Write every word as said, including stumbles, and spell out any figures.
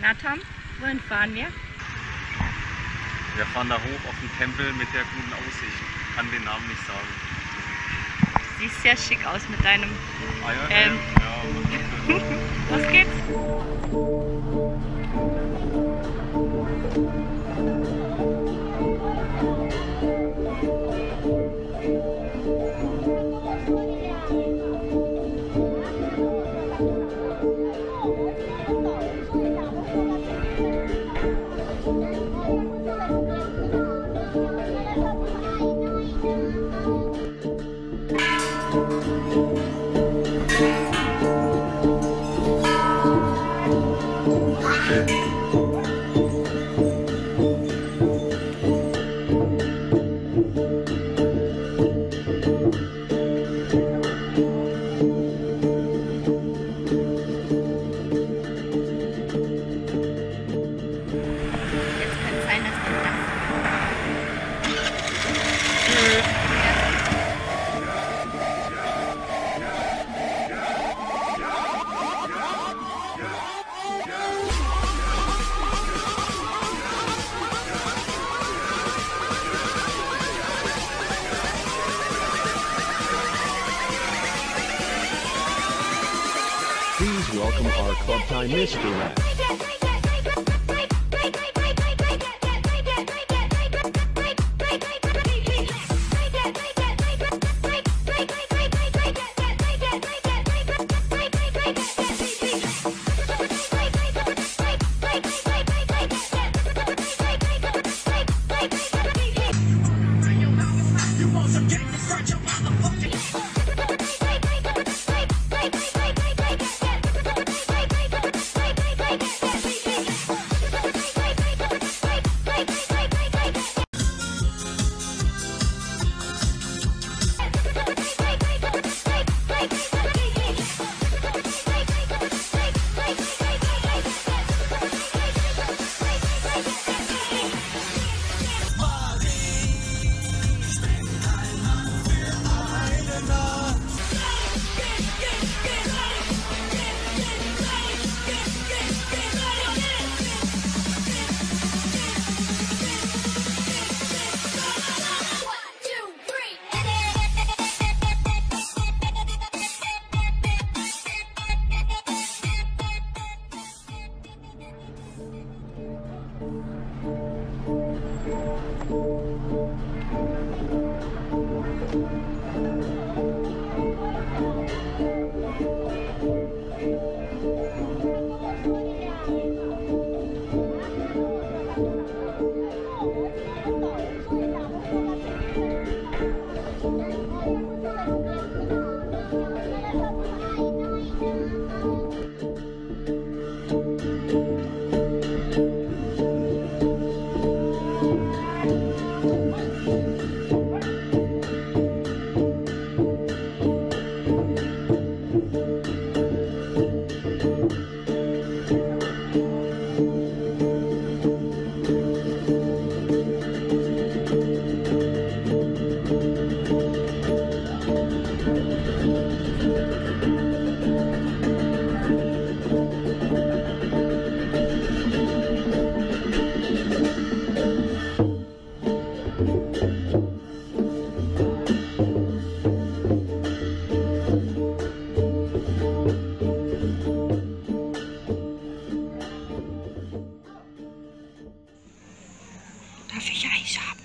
Na Tom, wohin fahren wir? Wir fahren da hoch auf den Tempel mit der guten Aussicht. Ich kann den Namen nicht sagen. Siehst sehr schick aus mit deinem Ah, ja, Helm. Ja, ja. Los geht's! Please welcome our Club Time Mystery Lab. Darf ich Eis haben?